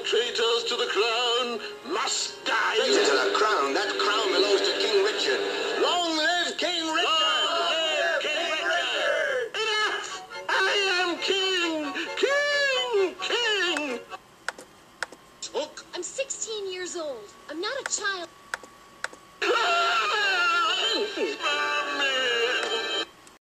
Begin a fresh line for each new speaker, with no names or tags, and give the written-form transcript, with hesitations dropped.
traitors to the crown must die.
Traitors to the crown? That crown belongs to King Richard. Long live King Richard!
Long live King Richard! Enough! I am king! King!
Look. I'm 16 years old. I'm not a child.